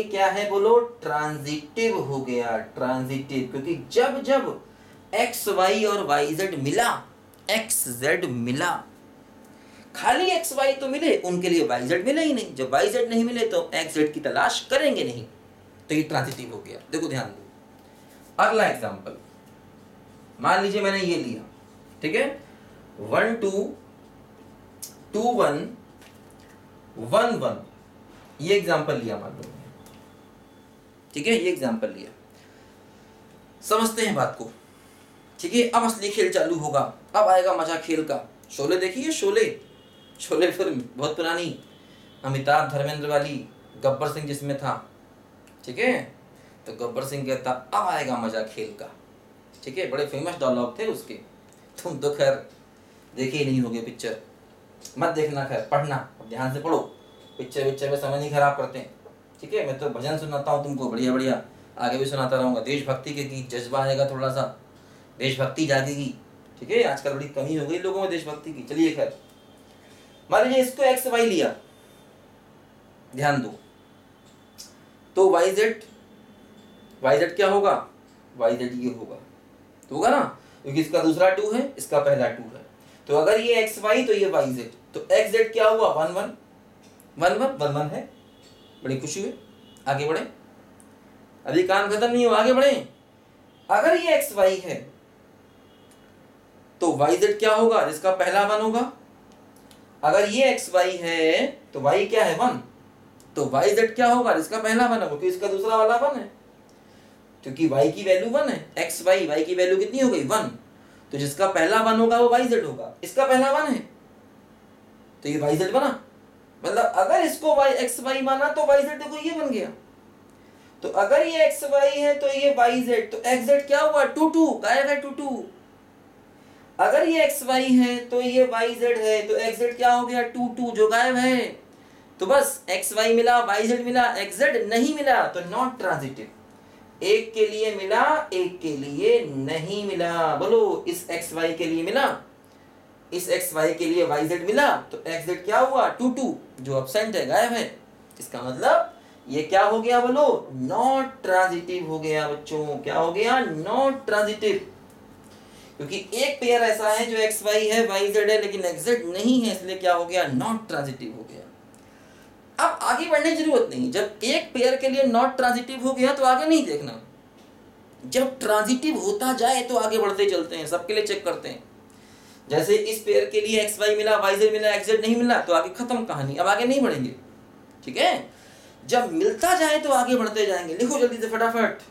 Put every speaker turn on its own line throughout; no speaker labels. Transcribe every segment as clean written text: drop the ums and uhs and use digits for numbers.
क्या है बोलो, ट्रांजिटिव हो गया, ट्रांजिटिव। क्योंकि जब जब एक्स वाई और वाई जेड मिला, एक्स जेड मिला, खाली एक्स वाई तो मिले, उनके लिए वाई जेड मिले ही नहीं। जब वाई जेड नहीं मिले तो एक्स जेड की तलाश करेंगे नहीं, तो ये ट्रांजिटिव हो गया। देखो ध्यान दो, अगला एग्जांपल मान लीजिए मैंने ये लिया, ठीक है, 1 2 2 1 1 1, ये एग्जांपल लिया मान लो, ठीक है, ये एग्जांपल लिया। समझते हैं बात को, ठीक है। अब असली खेल चालू होगा, अब आएगा मजा खेल का। शोले देखिए, शोले, शोले फिल्म बहुत पुरानी, अमिताभ धर्मेंद्र वाली, गब्बर सिंह जिसमें था, ठीक है। तो गब्बर सिंह कहता अब आएगा मजा खेल का, ठीक है। बड़े फेमस डायलॉग थे उसके। तुम तो खैर देखे ही नहीं होगे पिक्चर, मत देखना, खैर पढ़ना, अब ध्यान से पढ़ो, पिक्चर में समय नहीं खराब करते हैं, ठीक है। मैं तो भजन सुनाता हूँ तुमको बढ़िया बढ़िया, आगे भी सुनाता रहूँगा। देशभक्ति के गीत, जज्बा आएगा, थोड़ा सा देशभक्ति जागेगी, ठीक है। आजकल बड़ी कमी हो गई लोगों में देशभक्ति की। चलिए खैर, मान लीजिए इसको एक्स वाई लिया, ध्यान दो, तो वाई जेड क्या होगा, वाई जेड ये होगा, तो होगा ना, क्योंकि इसका दूसरा 2 है, इसका पहला 2 है। तो अगर ये एक्स वाई तो ये वाई जेड, तो एक्स जेड क्या हुआ, 1 1 1 1 1 1 है। बड़ी खुशी हुई, आगे बढ़े, अभी काम खत्म नहीं हो, आगे बढ़े। अगर ये एक्स वाई है तो वाई जेड क्या होगा, जिसका पहला 1 होगा। अगर ये एक्स वाई है तो वाई क्या है, 1, तो वाई जेड क्या होगा, जिसका पहला 1 होगा, क्योंकि इसका दूसरा वाला 1 है, क्योंकि y की वैल्यू 1 है, एक्स वाई, y की वैल्यू कितनी हो गई, 1, तो जिसका पहला 1 होगा वो वाई जेड होगा। इसका पहला 1 है तो ये वाई जेड बना, मतलब अगर इसको वाई एक्स वाई माना तो वाई जेड देखो ये बन गया। तो अगर ये एक्स वाई है तो ये वाई जेड, तो एक्स जेड क्या हुआ, 2 2, गायब है 2 2। अगर ये एक्स वाई है तो ये वाई जेड है, तो एक्स जेड क्या हो गया, 2 2, जो गायब है। तो बस एक्स वाई मिला, वाई जेड मिला, एक्स जेड नहीं मिला, तो नॉट ट्रांजिटिव। एक के लिए मिला, एक के लिए नहीं मिला। बोलो, इस एक्स वाई के लिए मिला, इस एक्स वाई के लिए वाई जेड मिला, तो एक्स जेड क्या हुआ, 2 2, जो अब्सेंट है, गायब है। इसका मतलब ये क्या हो गया, बोलो, नॉट ट्रांजिटिव हो गया बच्चों। क्या हो गया, नॉट ट्रांजिटिव। क्योंकि एक पेयर ऐसा है जो एक्स वाई है, वाई जेड है, लेकिन एक्स जेड नहीं है, इसलिए क्या हो गया, नॉट ट्रांजिटिव हो गया। अब आगे बढ़ने की जरूरत नहीं, जब एक पेयर के लिए नॉट ट्रांजिटिव हो गया तो आगे नहीं देखना, जब ट्रांजिटिव होता जाए तो आगे बढ़ते चलते हैं, सबके लिए चेक करते हैं। जैसे इस पेयर के लिए एक्स वाई मिला, वाई जेड मिला, एक्स जेड नहीं मिला, तो आगे खत्म कहानी, अब आगे नहीं बढ़ेंगे, ठीक है। जब मिलता जाए तो आगे बढ़ते जाएंगे। लिखो जल्दी से फटाफट,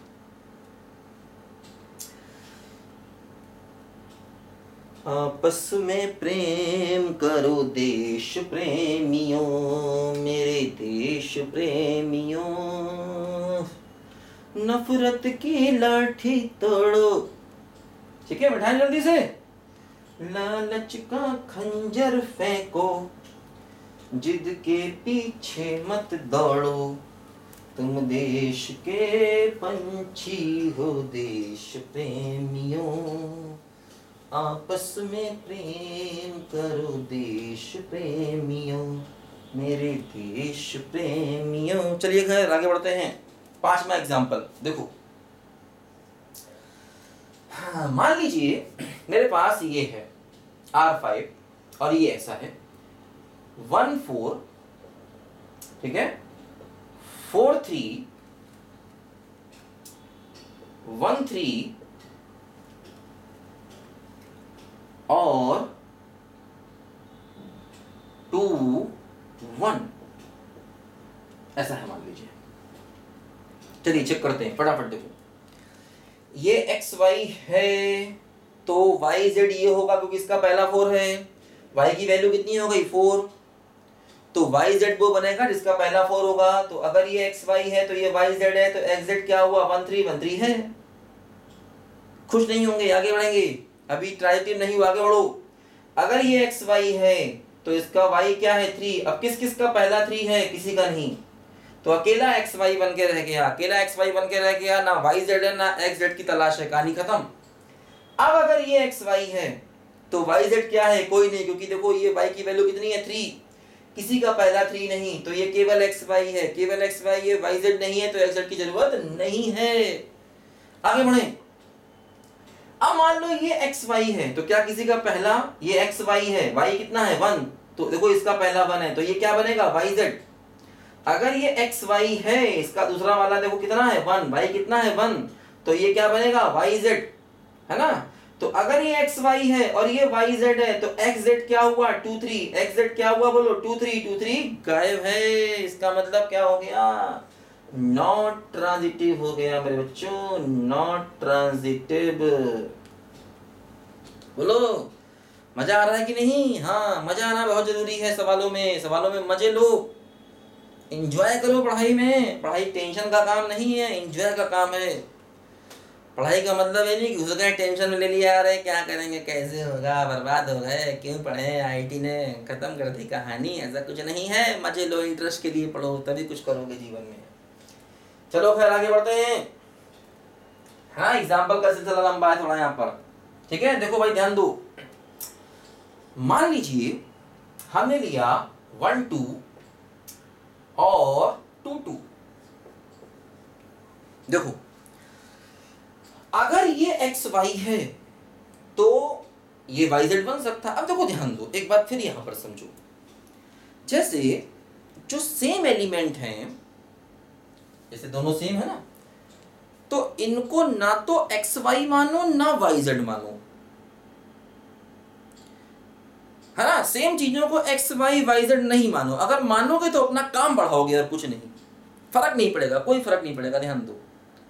आपस में प्रेम करो देश प्रेमियों, मेरे देश प्रेमियों, नफरत की लाठी तोड़ो, ठीक है, बैठाएं जल्दी से। लालच का खंजर फेंको, जिद के पीछे मत दौड़ो, तुम देश के पंछी हो देश प्रेमियों, आपस में प्रेम करो देश प्रेमियों, मेरे देश प्रेमियों। चलिए खैर आगे बढ़ते हैं। 5वां एग्जाम्पल देखो, हाँ, मान लीजिए मेरे पास ये है R5 और ये ऐसा है 1 4, ठीक है, 4 3 1 3 और 2 1, ऐसा है मान लीजिए। चलिए चेक करते हैं फटाफट। देखो ये एक्स वाई है तो वाई जेड ये होगा, क्योंकि इसका पहला 4 है, वाई की वैल्यू कितनी हो गई, 4, तो वाई जेड वो बनेगा जिसका पहला 4 होगा। तो अगर ये एक्स वाई है तो ये वाई जेड है, तो एक्स जेड क्या हुआ, 1 3 1 3 है। खुश नहीं होंगे, आगे बढ़ेंगे, अभी ट्रांजिटिव नहीं हुआ, आगे बढ़ो। अगर ये एक्स वाई है तो इसका वाई क्या है, 3। अब किस किस का पहला 3 है, किसी का नहीं, तो अकेला एक्स वाई बन के रह गया, अकेला एक्स वाई बन के रह गया, ना वाई जेड है ना एक्स जेड की तलाश है, कहानी खत्म। अब अगर ये एक्स वाई है तो वाई जेड क्या है, कोई नहीं, क्योंकि देखो ये वाई की वैल्यू कितनी है, 3, किसी का पहला 3 नहीं, तो ये केवल एक्स वाई है, केवल एक्स वाई है, वाई जेड नहीं है, तो एक्स जेड की जरूरत नहीं है। आगे बढ़े। अब मान लो ये एक्स वाई है, तो क्या किसी का पहला, ये एक्स वाई है, वाई कितना है 1, तो देखो इसका पहला 1 है, तो ये क्या बनेगा वाई जेड। अगर ये एक्स वाई है, इसका दूसरा वाला देखो कितना है 1, वाई कितना है 1, तो ये क्या बनेगा वाई जेड, है ना। तो अगर ये एक्स वाई है और ये वाई जेड है, तो एक्स जेड क्या हुआ 2 3, एक्स जेड क्या हुआ बोलो 2 3, 2 3 गायब है। इसका मतलब क्या हो गया, नॉट ट्रांजिटिव हो गया मेरे बच्चों, नॉट ट्रांजिटिव। बोलो मजा आ रहा है कि नहीं। हाँ मजा आना बहुत जरूरी है सवालों में, सवालों में मजे लो, एंजॉय करो पढ़ाई में। पढ़ाई टेंशन का काम नहीं है, एंजॉय का काम है। पढ़ाई का मतलब ये नहीं कि घुस गए टेंशन में ले लिया, अरे क्या करेंगे, कैसे होगा, बर्बाद हो गए, क्यों पढ़े, आईटी ने खत्म कर दी कहानी, ऐसा कुछ नहीं है। मजे लो, इंटरेस्ट के लिए पढ़ो, तभी कुछ करोगे जीवन में। चलो खैर आगे बढ़ते हैं। हाँ एग्जाम्पल का सिलसिला लंबा है थोड़ा यहाँ पर, ठीक है। देखो भाई ध्यान दो, मान लीजिए हमने लिया 1 2 और 2 2। देखो अगर ये एक्स वाई है तो ये वाई जेड बन सकता। अब देखो ध्यान दो, एक बात फिर यहां पर समझो, जैसे जो सेम एलिमेंट हैं, जैसे दोनों सेम है ना, तो इनको ना तो एक्स वाई मानो ना वाई जेड मानो, है ना। सेम चीजों को एक्स वाई वाई जेड नहीं मानो। अगर मानोगे तो अपना काम बढ़ाओगे और कुछ नहीं, फर्क नहीं पड़ेगा, कोई फर्क नहीं पड़ेगा। ध्यान दो,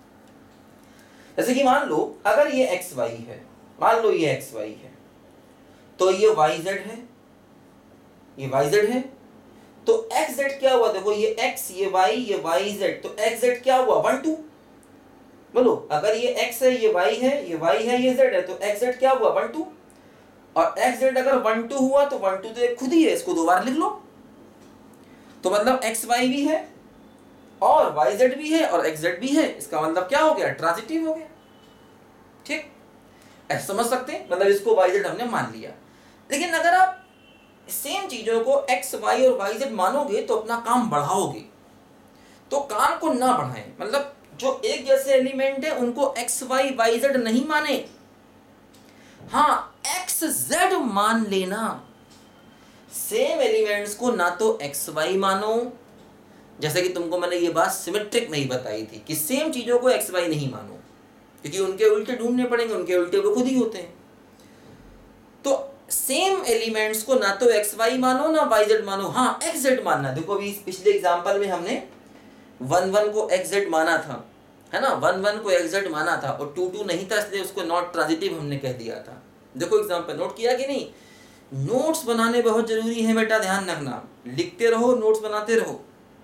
जैसे कि मान लो अगर ये एक्स वाई है, मान लो ये एक्स वाई है, तो ये वाई जेड है, ये वाई जेड है, तो एक्स जेड क्या हुआ, देखो ये एक्स, ये वाई जेड, तो एक्स जेड क्या हुआ 1 2। बोलो अगर ये एक्स है, ये वाई है, ये वाई है, ये जेड है, तो एक्स जेड क्या हुआ 1 2। और एक्स जेड अगर 1 2 हुआ तो 1 2 तो एक खुद ही है, इसको 2 बार लिख लो। तो मतलब एक्स वाई भी है और वाई जेड भी है और एक्स जेड भी है, इसका मतलब क्या हो गया, ट्रांजिटिव हो गया। ठीक, ऐसा समझ सकते हैं, मतलब इसको वाई जेड हमने मान लिया। लेकिन अगर आप सेम चीजों को एक्स वाई और वाई जेड मानोगे तो अपना काम बढ़ाओगे, तो काम को ना बढ़ाएं। मतलब जो एक जैसे एलिमेंट है उनको एक्स वाई वाई जेड नहीं माने, हाँ एक्स जेड मान लेना। सेम एलिमेंट्स को ना तो एक्स वाई मानो, जैसे कि तुमको मैंने ये बात सिमेट्रिक नहीं बताई थी कि सेम चीजों को एक्स वाई नहीं मानो, क्योंकि उनके उल्टे ढूंढने पड़ेंगे, उनके उल्टे वो खुद ही होते हैं। तो सेम एलिमेंट्स को ना तो एक्स वाई मानो ना वाई जेड मानो, हाँ एक्स जेड मानना। देखो अभी पिछले एग्जांपल में हमने 1 1 को एक्स जेड माना था, है ना, 1 1 को एक्स जेड माना था, और 2 2 नहीं था, इसलिए उसको नॉट ट्रांजिटिव हमने कह दिया था। देखो एग्जांपल नोट किया कि नहीं। नोट्स बनाने बहुत जरूरी है बेटा, ध्यान रखना, लिखते रहो, नोट्स बनाते रहो,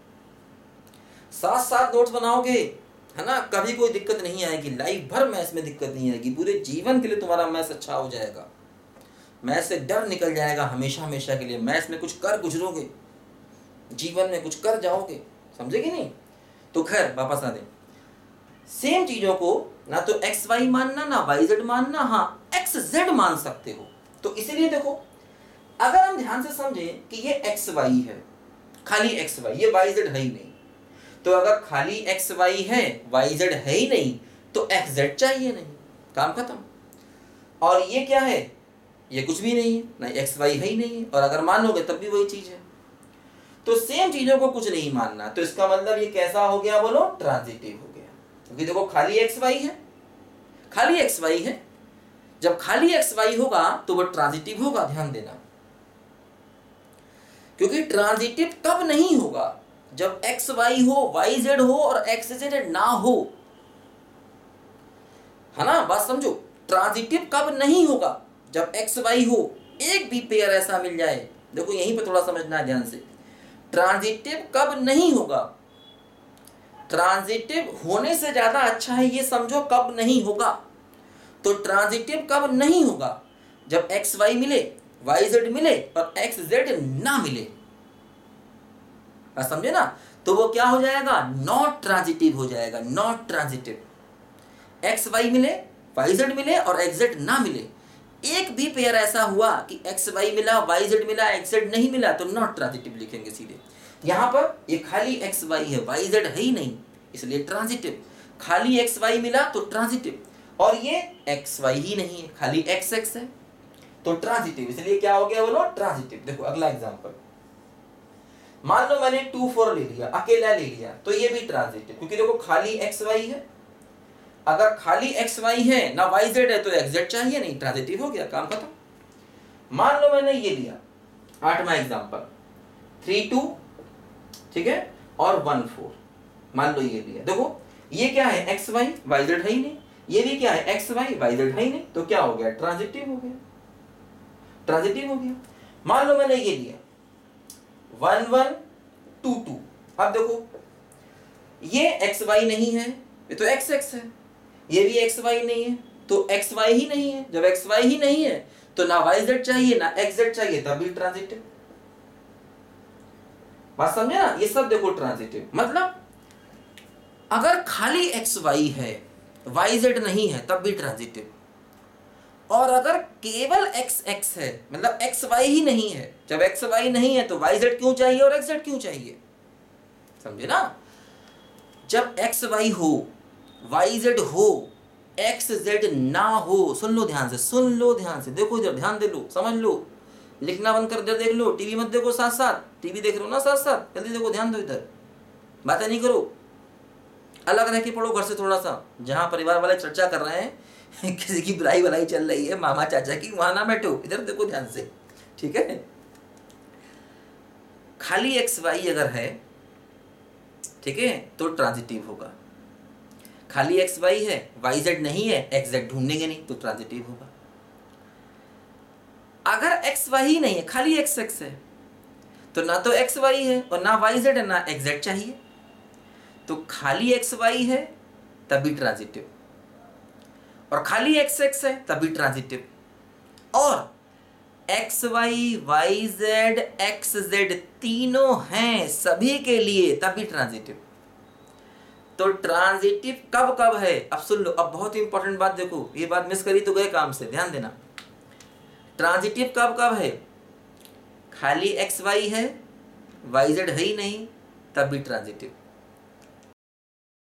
साथ साथ नोट्स बनाओगे, है ना, कभी कोई दिक्कत नहीं आएगी। लाइफ भर मैथ्स में दिक्कत नहीं आएगी, पूरे जीवन के लिए तुम्हारा मैथ्स अच्छा हो जाएगा, मैथ्स से डर निकल जाएगा हमेशा हमेशा के लिए। मैथ्स में कुछ कर गुजरोगे, जीवन में कुछ कर जाओगे, समझे कि नहीं। तो खैर वापस आ दें, सेम चीजों को ना तो एक्स वाई मानना ना वाई जेड मानना, हाँ एक्स जेड मान सकते हो। तो इसीलिए देखो अगर हम ध्यान से समझें कि ये एक्स वाई है, खाली एक्स वाई, ये वाई जेड है ही नहीं, तो अगर खाली एक्स वाई है, वाई जेड है ही नहीं, तो एक्स जेड चाहिए नहीं, काम खत्म। और ये क्या है, ये कुछ भी नहीं है, ना एक्स वाई है ही नहीं है, और अगर मानोगे तब भी वही चीज है। तो सेम चीजों को कुछ नहीं मानना, तो इसका मतलब ये कैसा हो गया बोलो, ट्रांजिटिव हो गया। क्योंकि देखो खाली एक्स वाई है, खाली एक्स वाई है, जब खाली एक्स वाई होगा तो वो ट्रांजिटिव होगा, ध्यान देना। क्योंकि ट्रांजिटिव कब नहीं होगा, जब एक्स वाई हो, वाई जेड हो और एक्स जेड ना हो, है ना, बात समझो। ट्रांजिटिव कब नहीं होगा, जब एक्स वाई हो, एक भी पेयर ऐसा मिल जाए। देखो यहीं पे थोड़ा समझना है ध्यान से, ट्रांजिटिव कब नहीं होगा, ट्रांजिटिव होने से ज्यादा अच्छा है ये समझो कब नहीं होगा। तो ट्रांजिटिव कब नहीं होगा, जब एक्स वाई मिले, वाई जेड मिले और एक्स जेड ना मिले, समझे ना। तो वो क्या हो जाएगा, नॉट ट्रांजिटिव हो जाएगा, नॉट ट्रांजिटिव। एक्स वाई मिले, वाई जेड मिले और एक्स जेड ना मिले, एक भी पेयर ऐसा हुआ कि एक्स वाई मिला, वाई जेड मिला, एक्स जेड नहीं मिला, तो नॉट ट्रांजिटिव लिखेंगे सीधे। यहाँ पर ये खाली एक्स वाई है, वाई जेड है ही नहीं, इसलिए ट्रांजिटिव। खाली एक्स वाई मिला तो ट्रांजिटिव, और ये एक्स वाई ही नहीं है, खाली एक्स एक्स है तो ट्रांजिटिव, इसलिए क्या हो गया बोलो, ट्रांजिटिव। देखो अगला एग्जांपल, मान लो मैंने 2 4 ले लिया, अकेला ले लिया, तो ये भी ट्रांजिटिव, क्योंकि देखो खाली एक्स वाई है। अगर खाली एक्स वाई है ना वाई जेड है तो एक्स जेड चाहिए नहीं, ट्रांजिटिव हो गया, काम खत्म। मान लो मैंने ये लिया 8वां एग्जांपल, 3 2, ठीक है, और 1 4, मान लो ये लिया। देखो ये क्या है, एक्स वाई, वाई जेड है ही नहीं, ये भी क्या है, एक्स वाई, वाई जेड है ही नहीं, तो क्या हो गया, ट्रांजिटिव हो गया, ट्रांजिटिव हो गया। मान लो मैंने ये लिया 1 1 2 2, अब देखो ये एक्स वाई नहीं है, ये तो एक्स एक्स है, ये भी एक्स वाई नहीं है, तो एक्स वाई ही नहीं है। जब एक्स वाई ही नहीं है तो ना वाई जेड चाहिए ना एक्स जेड चाहिए, तब भी ट्रांजिटिव। बात समझे ना, ये सब देखो ट्रांजिटिव। मतलब अगर खाली एक्स वाई है, वाई जेड नहीं है, तब भी ट्रांजिटिव। और अगर केवल एक्स एक्स है, मतलब एक्स वाई ही नहीं है, जब एक्स वाई नहीं है तो वाई जेड क्यों चाहिए और एक्स जेड क्यों चाहिए, समझे ना। जब एक्स वाई हो, वाई जेड हो, एक्स जेड ना हो, सुन लो ध्यान से, सुन लो ध्यान से, देखो इधर ध्यान दे लो, समझ लो, लिखना बंद कर दे, देख लो, टीवी मत देखो साथ साथ, टीवी देख रहे हो ना साथ साथ, जल्दी देखो, ध्यान दो, इधर बातें नहीं करो, अलग रह के पढ़ो घर से थोड़ा सा। जहां परिवार वाले चर्चा कर रहे हैं किसी की बुराई भलाई चल रही है मामा चाचा की, वहां ना बैठो, इधर देखो ध्यान से, ठीक है। खाली एक्स वाई अगर है, ठीक है, तो ट्रांजिटिव होगा। खाली एक्स वाई है, वाई जेड नहीं है, एक्स जेड ढूंढेंगे नहीं, तो ट्रांजिटिव होगा। अगर एक्स वाई ही नहीं है, खाली एक्स एक्स है, तो ना तो एक्स वाई है और ना वाई जेड है, ना एक्स जेड चाहिए, तो खाली एक्स वाई है तभी ट्रांजिटिव, और खाली एक्स एक्स है तभी ट्रांजिटिव, और X Y, Y Z, X Z तीनों हैं सभी के लिए, तभी ट्रांजिटिव। तो ट्रांजिटिव कब कब है, अब सुन लो, अब बहुत इंपॉर्टेंट बात देखो, ये बात मिस करी तो गए काम से, ध्यान देना। ट्रांजिटिव कब कब है, खाली एक्स वाई है, वाई जेड है ही नहीं, तब भी ट्रांजिटिव।